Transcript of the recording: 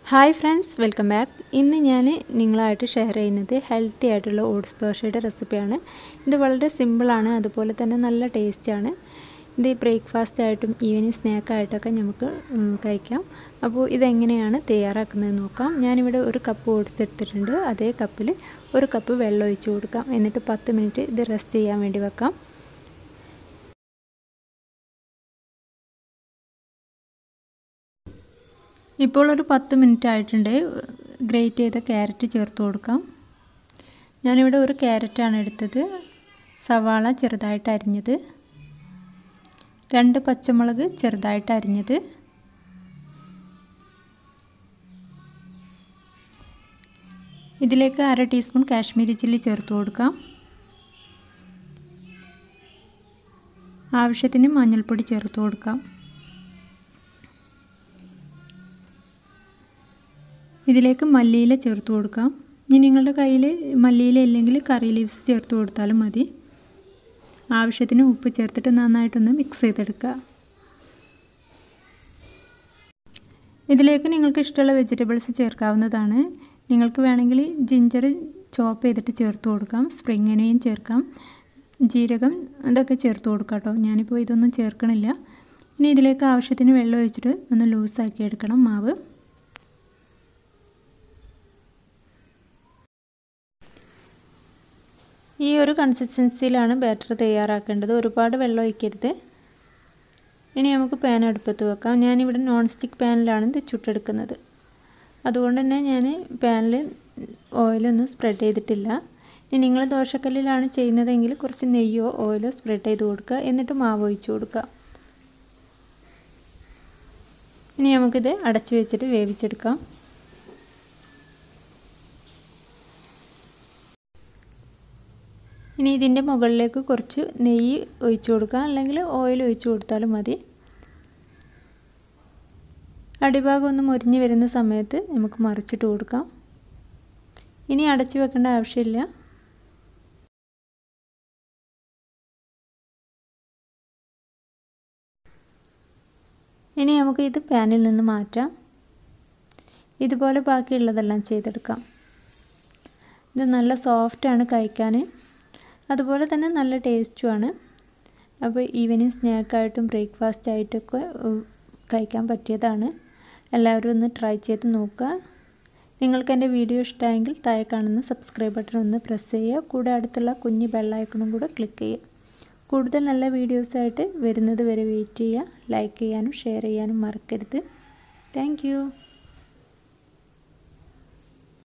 Hi friends, welcome back. ഇന്ന് ഞാൻ നിങ്ങളായിട്ട് ഷെയർ ചെയ്യുന്നത് ഹെൽത്തി ആയിട്ടുള്ള ഓട്സ് ദോശയുടെ റെസിപ്പിയാണ്. ഇത് വളരെ സിമ്പിളാണ്, അതുപോലെ തന്നെ നല്ല ടേസ്റ്റാണ്. ഇത് ബ്രേക്ക്ഫാസ്റ്റ് ആയിട്ടും ഈവനിങ് സ്നാക്കായിട്ടൊക്കെ നമുക്ക് കഴിക്കാം. അപ്പോൾ ഇതെങ്ങനെയാണ് തയ്യാറാക്കുന്നത് നോക്കാം. ഞാനിവിടെ ഒരു കപ്പ് ഓട്സ് എടുത്തിട്ടുണ്ട്. അതേ കപ്പിൽ ഒരു കപ്പ് വെള്ളം ഒഴിച്ച് കൊടുക്കാം. എന്നിട്ട് 10 മിനിറ്റ് ഇത് റെസ്റ്റ് ചെയ്യാൻ വേണ്ടി വെക്കാം. ഇപ്പോൾ ഒരു 10 മിനിറ്റ് ആയിട്ടുണ്ട്. ഗ്രേറ്റ് ചെയ്ത ക്യാരറ്റ് ചേർത്ത് കൊടുക്കാം. ഞാനിവിടെ ഒരു ക്യാരറ്റാണ് എടുത്തത്, സവാള ചെറുതായിട്ട് അരിഞ്ഞത്, 2 പച്ചമുളക് ചെറുതായിട്ട് അരിഞ്ഞത്, ഇതിലേക്ക് 1/2 ടീസ്പൂൺ കാശ്മീരി ചില്ലി ചേർത്ത് കൊടുക്കാം. ആവശ്യത്തിന് മഞ്ഞൾപ്പൊടി ചേർത്ത് കൊടുക്കാം. ഇതിലേക്ക് മല്ലിയില ചേർത്ത് കൊടുക്കാം. ഇനി നിങ്ങളുടെ കയ്യിൽ മല്ലിയില ഇല്ലെങ്കിൽ കറി ലീവ്സ് ചേർത്ത് കൊടുത്താലും മതി. ആവശ്യത്തിന് ഉപ്പ് ചേർത്തിട്ട് നന്നായിട്ടൊന്ന് മിക്സ് ചെയ്തെടുക്കുക. ഇതിലേക്ക് നിങ്ങൾക്ക് ഇഷ്ടമുള്ള വെജിറ്റബിൾസ് ചേർക്കാവുന്നതാണ്. നിങ്ങൾക്ക് വേണമെങ്കിൽ ജിഞ്ചർ ചോപ്പ് ചെയ്തിട്ട് ചേർത്ത് കൊടുക്കാം, സ്പ്രിംഗ് ഒനിയൻ ചേർക്കാം, ജീരകം ഇതൊക്കെ ചേർത്ത് കൊടുക്കാം കേട്ടോ. ഞാനിപ്പോൾ ഇതൊന്നും ചേർക്കണില്ല. ഇനി ഇതിലേക്ക് ആവശ്യത്തിന് വെള്ളം ഒഴിച്ചിട്ട് ഒന്ന് ലൂസാക്കി എടുക്കണം മാവ്. ഈ ഒരു കൺസിസ്റ്റൻസിയിലാണ് ബാറ്റർ തയ്യാറാക്കേണ്ടത്. ഒരുപാട് വെള്ളം ഒഴിക്കരുത്. ഇനി നമുക്ക് പാൻ അടുപ്പത്ത് വെക്കാം. ഞാനിവിടെ നോൺ സ്റ്റിക്ക് പാനിലാണ് ഇത് ചുട്ടെടുക്കുന്നത്. അതുകൊണ്ട് തന്നെ ഞാൻ പാനിൽ ഓയിലൊന്നും സ്പ്രെഡ് ചെയ്തിട്ടില്ല. ഇനി നിങ്ങൾ ദോശക്കല്ലിലാണ് ചെയ്യുന്നതെങ്കിൽ കുറച്ച് നെയ്യോ ഓയിലോ സ്പ്രെഡ് ചെയ്ത് കൊടുക്കുക. എന്നിട്ട് മാവ് ഒഴിച്ച് കൊടുക്കുക. ഇനി നമുക്കിത് അടച്ചു വെച്ചിട്ട് വേവിച്ചെടുക്കാം. ഇനി ഇതിൻ്റെ മുകളിലേക്ക് കുറച്ച് നെയ്യ് ഒഴിച്ചു കൊടുക്കുക, അല്ലെങ്കിൽ ഓയിൽ ഒഴിച്ചു കൊടുത്താലും മതി. അടിഭാഗം ഒന്ന് മൊരിഞ്ഞ് വരുന്ന സമയത്ത് നമുക്ക് മറിച്ചിട്ട് കൊടുക്കാം. ഇനി അടച്ചു വെക്കേണ്ട ആവശ്യമില്ല. ഇനി നമുക്ക് ഇത് പാനിൽ നിന്ന് മാറ്റാം. ഇതുപോലെ ബാക്കിയുള്ളതെല്ലാം ചെയ്തെടുക്കാം. ഇത് നല്ല സോഫ്റ്റാണ് കഴിക്കാൻ, അതുപോലെ തന്നെ നല്ല ടേസ്റ്റുമാണ്. അപ്പോൾ ഈവനിങ് സ്നാക്കായിട്ടും ബ്രേക്ക്ഫാസ്റ്റ് ആയിട്ടൊക്കെ കഴിക്കാൻ പറ്റിയതാണ്. എല്ലാവരും ഒന്ന് ട്രൈ ചെയ്ത് നോക്കുക. നിങ്ങൾക്ക് എൻ്റെ വീഡിയോ ഇഷ്ടമായെങ്കിൽ താഴെ കാണുന്ന സബ്സ്ക്രൈബ് ബട്ടൺ ഒന്ന് പ്രസ് ചെയ്യുക. കൂടെ അടുത്തുള്ള കുഞ്ഞ് ബെൽ ഐക്കണും കൂടെ ക്ലിക്ക് ചെയ്യുക. കൂടുതൽ നല്ല വീഡിയോസായിട്ട് വരുന്നത് വരെ വെയിറ്റ് ചെയ്യുക. ലൈക്ക് ചെയ്യാനും ഷെയർ ചെയ്യാനും മറക്കരുത്. താങ്ക്